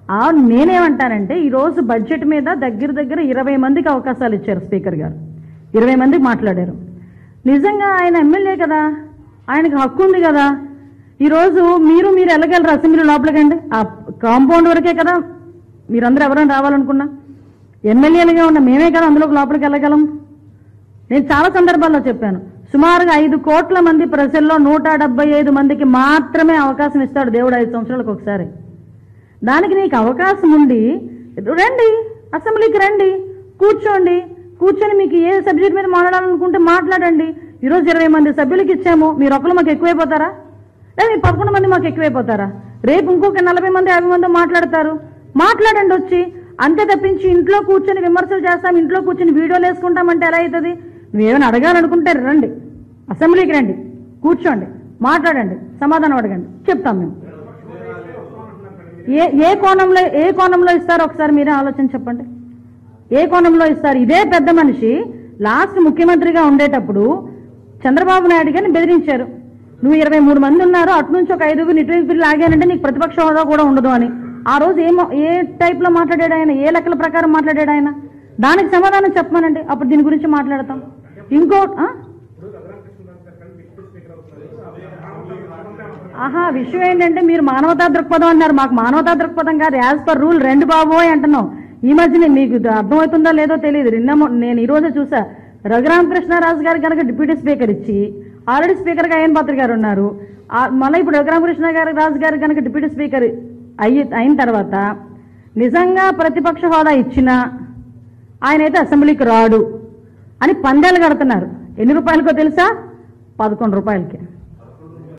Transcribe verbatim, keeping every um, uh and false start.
ఆ నేనేమంటానంటే ఈరోజు బడ్జెట్ మీద దగ్గర దగ్గర ఇరవై మందికి అవకాశాలు ఇచ్చారు స్పీకర్ గారు, ఇరవై మందికి మాట్లాడారు. నిజంగా ఆయన ఎమ్మెల్యే కదా, ఆయనకు హక్కు ఉంది కదా. ఈరోజు మీరు మీరు వెళ్ళగలరు అసెంబ్లీ లోపలికండి, ఆ కాంపౌండ్ వరకే కదా మీరందరూ ఎవరైనా రావాలనుకున్నా. ఎమ్మెల్యేలుగా ఉన్న మేమే కదా అందులోకి లోపలికి వెళ్ళగలం. నేను చాలా సందర్భాల్లో చెప్పాను, సుమారుగా ఐదు కోట్ల మంది ప్రజల్లో నూట డెబ్బై ఐదు మందికి మాత్రమే అవకాశం ఇస్తాడు దేవుడు ఐదు సంవత్సరాలకు ఒకసారి. దానికి నీకు అవకాశం ఉండి రండి, అసెంబ్లీకి రండి, కూర్చోండి, కూర్చొని మీకు ఏ సబ్జెక్ట్ మీద మాట్లాడాలనుకుంటే మాట్లాడండి. ఈరోజు ఇరవై మంది సభ్యులకి ఇచ్చాము, మీరు ఒకరు మాకు ఎక్కువైపోతారా, లేదా మీ పదకొండు మంది మాకు ఎక్కువైపోతారా? రేపు ఇంకొక నలభై మంది యాభై మంది మాట్లాడతారు, మాట్లాడండి వచ్చి. అంతే తప్పించి ఇంట్లో కూర్చొని విమర్శలు చేస్తాం, ఇంట్లో కూర్చొని వీడియోలు వేసుకుంటామంటే ఎలా అవుతుంది? నువ్వేమైనా అడగాలనుకుంటే రండి, అసెంబ్లీకి రండి, కూర్చోండి, మాట్లాడండి, సమాధానం అడగండి, చెప్తాం మేము. ఏ ఏ కోణంలో ఏ కోణంలో ఇస్తారో ఒకసారి మీరే ఆలోచన చెప్పండి. ఏ కోణంలో ఇస్తారు? ఇదే పెద్ద మనిషి లాస్ట్ ముఖ్యమంత్రిగా ఉండేటప్పుడు చంద్రబాబు నాయుడు గారిని బెదిరించారు, నువ్వు ఇరవై మూడు మంది ఉన్నారు, అటు నుంచి ఒక ఐదుగురు ఇటు లాగానంటే నీకు ప్రతిపక్ష హోదా కూడా ఉండదు అని. ఆ రోజు ఏమో ఏ టైప్ లో మాట్లాడాడు ఆయన, ఏ లెక్కల ప్రకారం మాట్లాడాడు ఆయన? దానికి సమాధానం చెప్పమనండి, అప్పుడు దీని గురించి మాట్లాడతాం. ఇంకో ఆహా విషయం ఏంటంటే మీరు మానవతా దృక్పథం అన్నారు, మాకు మానవతా దృక్పథం కాదు, యాజ్ పర్ రూల్ రెండు బాబోయ్ అంటున్నాం. ఈ మధ్యనే మీకు అర్థమవుతుందో లేదో తెలియదు, నిన్న నేను ఈ రోజే చూసా, రఘురామకృష్ణరాజు గారు కనుక డిప్యూటీ స్పీకర్ ఇచ్చి ఆల్రెడీ స్పీకర్ గా అయ్యన్ పాత్ర గారు ఉన్నారు, మళ్ళీ ఇప్పుడు రఘురామకృష్ణ గారు రాజు గారు కనుక డిప్యూటీ స్పీకర్ అయ్యి అయిన తర్వాత నిజంగా ప్రతిపక్ష హోదా ఇచ్చినా ఆయన అయితే అసెంబ్లీకి రాడు అని పందాలు కడుతున్నారు. ఎన్ని రూపాయలకో తెలుసా? పదకొండు రూపాయలకి.